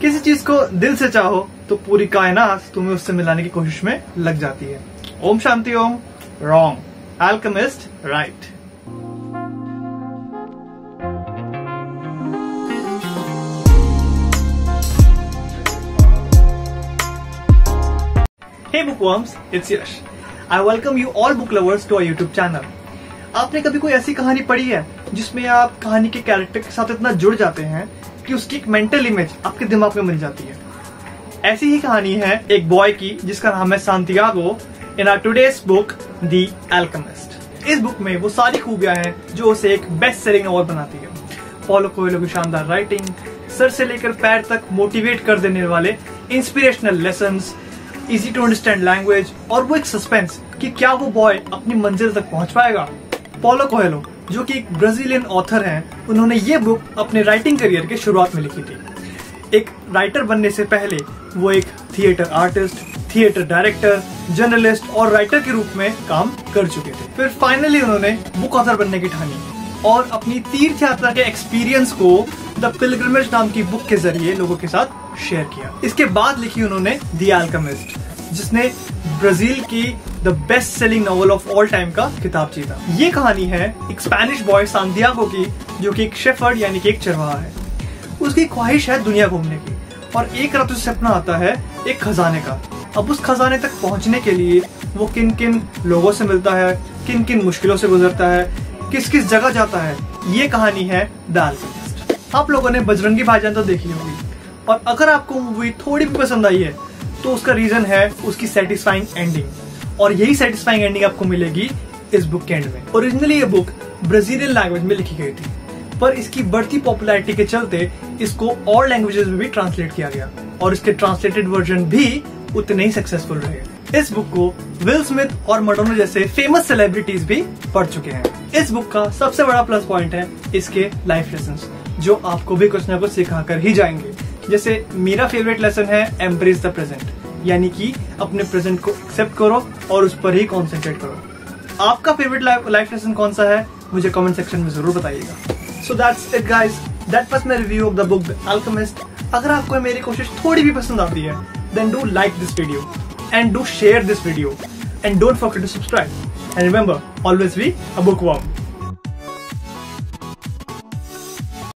किसी चीज को दिल से चाहो तो पूरी कायनात तुम्हें उससे मिलाने की कोशिश में लग जाती है। Om Shanti Om. Wrong. Alchemist right. Hey bookworms, it's Yash. I welcome you all book lovers to our YouTube channel. आपने कभी कोई ऐसी कहानी पढ़ी है जिसमें आप कहानी के कैरेक्टर के साथ इतना जुड़ जाते हैं कि उसकी एक मेंटल इमेज आपके दिमाग में मिल जाती है? ऐसी ही कहानी है एक बॉय की जिसका नाम है Santiago in our today's book the Alchemist. इस बुक में वो सारी खूबियां हैं जो उसे एक बेस्ट सेलिंग नॉवल बनाती है। पॉलो कोएल्हो की शानदार राइटिंग, सर से लेकर पैर तक मोटिवेट कर देने वाले inspirational lessons, easy to understand language और वो एक सस्पेंस कि क्या वो बॉय अपनी मंजिल तक पहुंच पाएगा। पॉलो कोएल्हो जो कि एक ब्राजीलियन ऑथर हैं, उन्होंने ये बुक अपने राइटिंग करियर के शुरुआत में लिखी थी। एक राइटर बनने से पहले वो एक theatre artist, theatre director, journalist और राइटर के रूप में काम कर चुके थे। फिर फाइनली उन्होंने बुक ऑथर बनने की ठानी और अपनी तीर्थ यात्रा के एक्सपीरियंस को द पिलग्रिमेज नाम की बुक के जरिए लोगों के साथ शेयर किया। इसके बाद लिखी उन्होंने द अल्केमिस्ट, जिसने ब्राजील की the best selling novel of all time का खिताब जीता। ये कहानी है एक स्पेनिश बॉय सांतियागो की जो कि एक शेफर्ड यानी कि एक चरवाहा है। उसकी ख्वाहिश है दुनिया घूमने की और एक रात उसे सपना आता है एक खजाने का। अब उस खजाने तक पहुंचने के लिए वो किन किन लोगों से मिलता है, किन किन मुश्किलों से गुजरता है, किस किस जगह जाता है, ये कहानी है द अल्केमिस्ट। आप लोगों ने बजरंगी भाईजान तो देखी होगी और अगर आपको मूवी थोड़ी भी पसंद आई है तो उसका रीजन है उसकी सेटिस्फाइंग एंडिंग, और यही सेटिस्फाइंग एंडिंग आपको मिलेगी इस बुक के एंड में। ओरिजिनली ये बुक ब्राजीलियन लैंग्वेज में लिखी गई थी, पर इसकी बढ़ती पॉपुलैरिटी के चलते इसको और लैंग्वेजेस में भी ट्रांसलेट किया गया और इसके ट्रांसलेटेड वर्जन भी उतने ही सक्सेसफुल रहे। इस बुक को विल स्मिथ और मैडोना जैसे फेमस सेलिब्रिटीज भी पढ़ चुके हैं। इस बुक का सबसे बड़ा प्लस पॉइंट है इसके लाइफ लेसन्स, जो आपको भी कुछ ना कुछ सिखा कर ही जाएंगे। जैसे मेरा फेवरेट लेसन है एम्ब्रेस द प्रेजेंट, यानी कि अपने प्रेजेंट को एक्सेप्ट करो और उस पर ही कॉन्सेंट्रेट करो। आपका फेवरेट लाइफ लेसन कौन सा है मुझे कमेंट सेक्शन में जरूर बताइएगा। So that's it guys, that was my review of the book the Alchemist. अगर आपको मेरी कोशिश थोड़ी भी पसंद आती है then do like this video and do share this video and don't forget to subscribe, and remember, always be a bookworm.